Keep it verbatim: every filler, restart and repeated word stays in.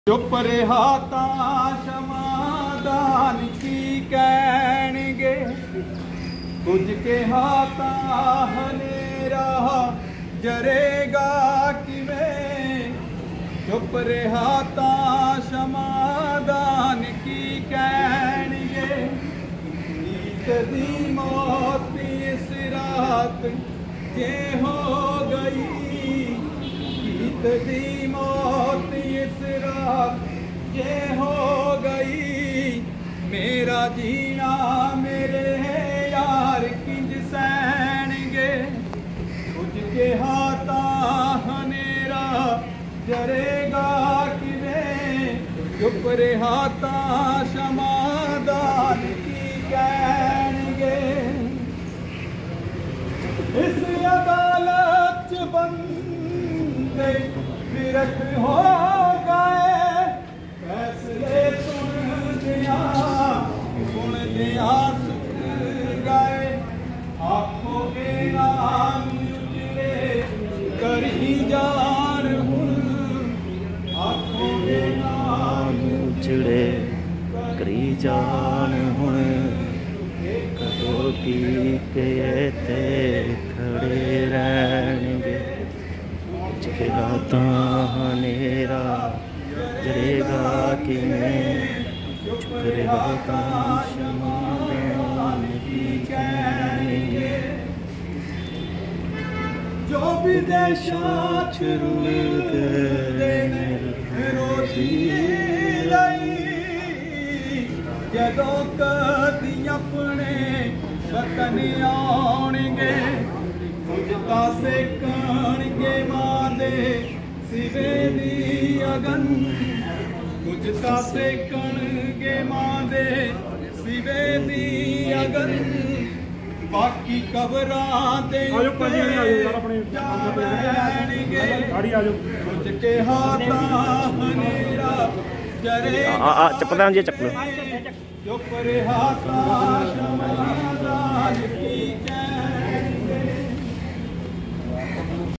चुप रहा तां समाधान की कहणगे, कुछ कहा तां हनेरा जरेगा किवें। चुप रहा तां समाधान की कहणगे, नीत दी मौत इस रात जे हो गई। नीत दी मौत इस रात ये हो गई। मेरा जीना मेरे यार किंज सहणगे, कुछ के हाथा हनेरा जरेगा किवें। चुप रहा तां समाधान की कहणगे। इस अदालत च बंदे विरख हो गए, फैसले सुन दिया सुन दिया सुख गए। आखो के नाम उजड़े करी जान हुन, आखो के नाम उजड़े करी जान हुन। कदों की के ते खड़े रहणगे, हनेरा जरेगा किवें। चुप रहा तां समाधान की कहणगे। जो विदेशां च रुलदे रोजी लई, जदों कदी अपने वतन आउणगे। कुछ तां सेकणगे मां दे सिवे दी अगन, कुछ तां सेकणगे मां दे सिवे दी अगन। बाकी कबरां दे जाणगे, कुछ के हाथा हनेरा जरेगा। चप्पल जी चप्पल चुप रहा तां समाधान की